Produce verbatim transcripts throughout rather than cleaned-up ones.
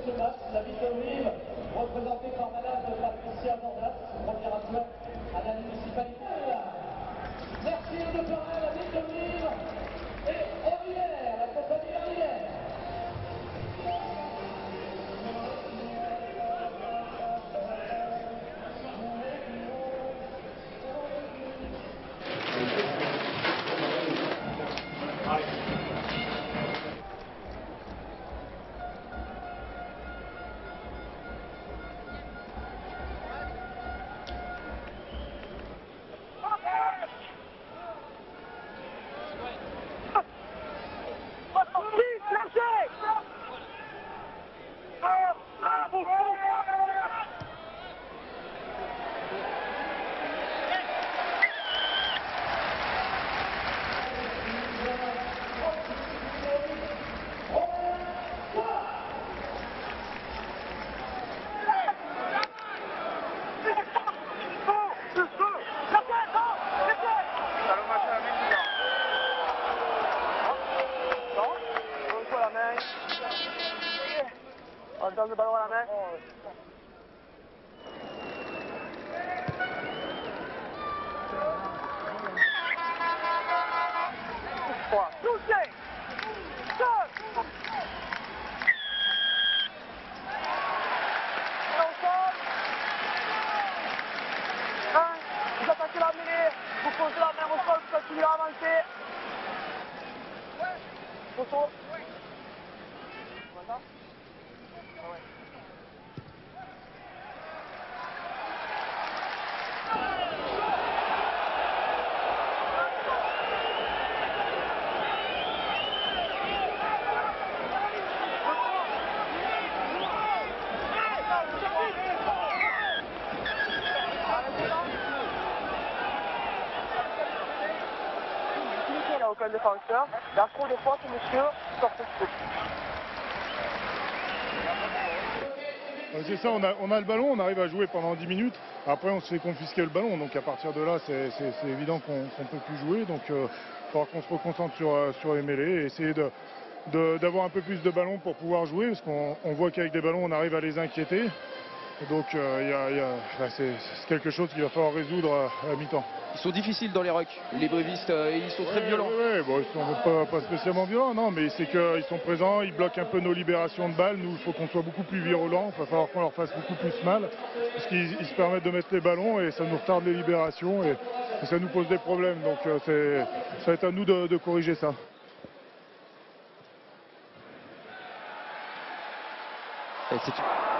ce match, la Vite Olive, représentée par Madame Patricia Bordas, première adjointe à la municipalité. Merci de parrain, la Vite Olive et Orlière, la compagnie Orlière. On donne le ballon à la main. trois. Touché. Seul. un. Vous attaquez la mêlée. Vous posez la main au sol, vous continuez à avancer. Photo. Voilà. Il n'y a aucun défenseur. Il y a trop de fois que monsieur sort ce truc. C'est ça, on a, on a le ballon, on arrive à jouer pendant dix minutes. Après, on se fait confisquer le ballon. Donc à partir de là, c'est évident qu'on ne peut plus jouer. Donc il euh, va falloir qu'on se reconcentre sur, sur les mêlées et essayer de, d'avoir un peu plus de ballons pour pouvoir jouer. Parce qu'on on voit qu'avec des ballons, on arrive à les inquiéter. Et donc euh, y a, y a, bah, c'est quelque chose qu'il va falloir résoudre à, à mi-temps. Ils sont difficiles dans les rucks, les brévistes, euh, ils sont très ouais, violents. Oui, ouais, bon, ils sont pas, pas spécialement violents, non, mais c'est qu'ils sont présents, ils bloquent un peu nos libérations de balles. Nous, il faut qu'on soit beaucoup plus virulents, il va falloir qu'on leur fasse beaucoup plus mal, parce qu'ils se permettent de mettre les ballons et ça nous retarde les libérations et, et ça nous pose des problèmes. Donc euh, ça va être à nous de, de corriger ça. Et c'est...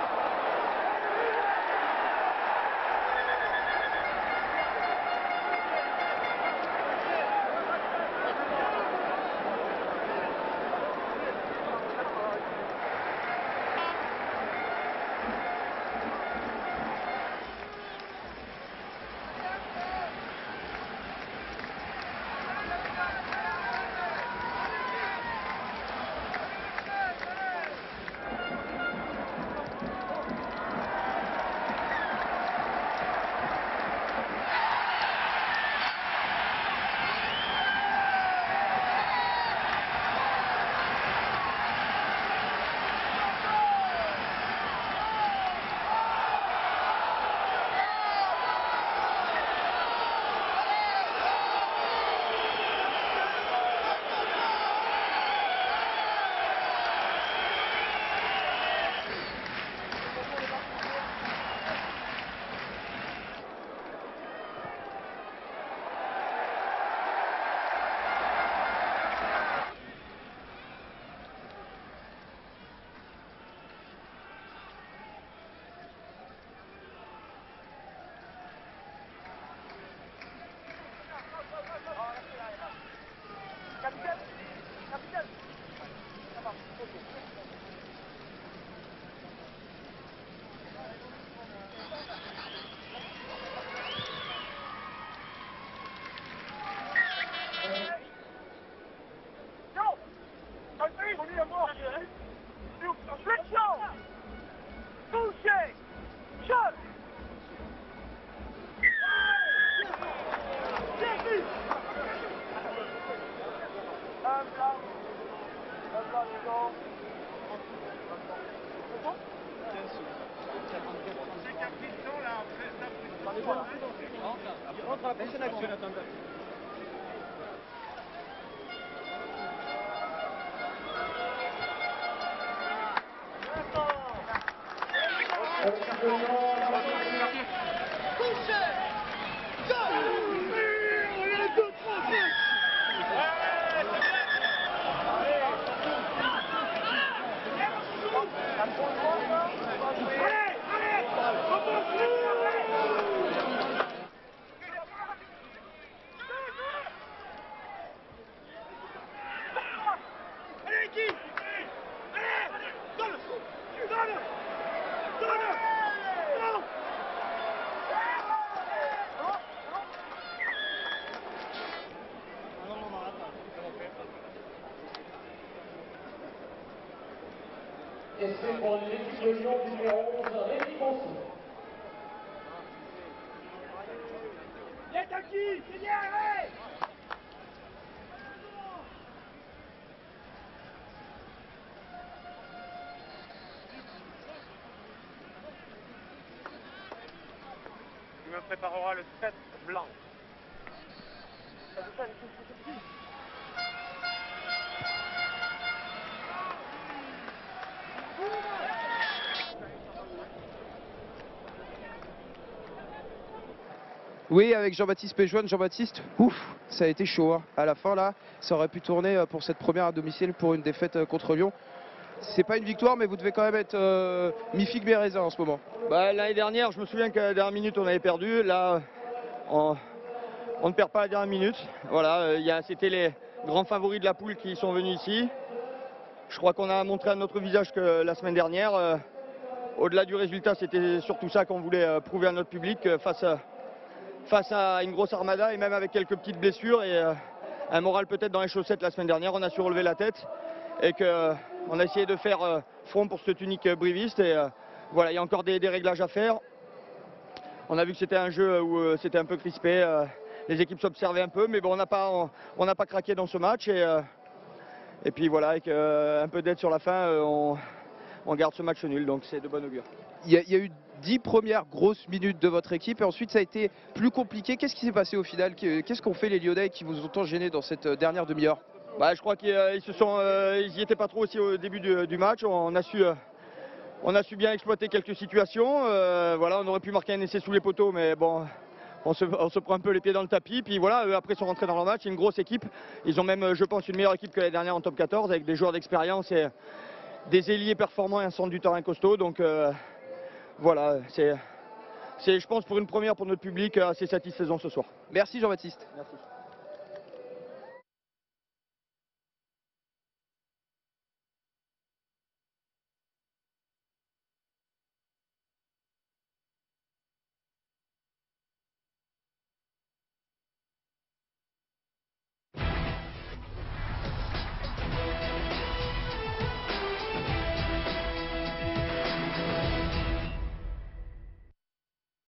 Capitaine, capitaine. Ça va, ok. Yo, allez, on y est mort. Flexion, touché, shot. Um, um, Et c'est pour l'équipe de Lyon numéro onze, Rémi Monceau. Il me préparera le sept blanc. Oui, avec Jean-Baptiste Péjoine. Jean-Baptiste, ouf, ça a été chaud. Hein. À la fin, là, ça aurait pu tourner pour cette première à domicile pour une défaite contre Lyon. C'est pas une victoire, mais vous devez quand même être euh, mi-figue mi-raisin en ce moment. Bah, l'année dernière, je me souviens qu'à la dernière minute, on avait perdu. Là, on, on ne perd pas à la dernière minute. Voilà, euh, c'était les grands favoris de la poule qui sont venus ici. Je crois qu'on a montré à notre visage que la semaine dernière, euh, au-delà du résultat, c'était surtout ça qu'on voulait euh, prouver à notre public euh, face à, face à une grosse armada et même avec quelques petites blessures et euh, un moral peut-être dans les chaussettes la semaine dernière. On a su relever la tête et que euh, on a essayé de faire euh, front pour cette unique euh, briviste. Et euh, voilà, il y a encore des, des réglages à faire. On a vu que c'était un jeu où euh, c'était un peu crispé. Euh, les équipes s'observaient un peu, mais bon, on n'a pas, on, on n'a pas craqué dans ce match. Et, euh, et puis voilà, avec euh, un peu d'aide sur la fin, euh, on, on garde ce match nul. Donc c'est de bon augure. Il y, a, il y a eu dix premières grosses minutes de votre équipe et ensuite ça a été plus compliqué. Qu'est-ce qui s'est passé au final? Qu'est-ce qu'ont fait les Lyonnais qui vous ont tant gêné dans cette dernière demi-heure? Bah, je crois qu'ils euh, se sont, euh, ils y étaient pas trop aussi au début du, du match. On a su, euh, on a su bien exploiter quelques situations. Euh, voilà, on aurait pu marquer un essai sous les poteaux, mais bon, on se, on se prend un peu les pieds dans le tapis. Puis voilà, eux, après ils sont rentrés dans leur match. C'est une grosse équipe. Ils ont même, je pense, une meilleure équipe que l'année dernière en top quatorze, avec des joueurs d'expérience et des ailiers performants et un centre du terrain costaud. Donc euh, voilà, c'est, je pense, pour une première pour notre public, assez satisfaisant ce soir. Merci Jean-Baptiste. Merci.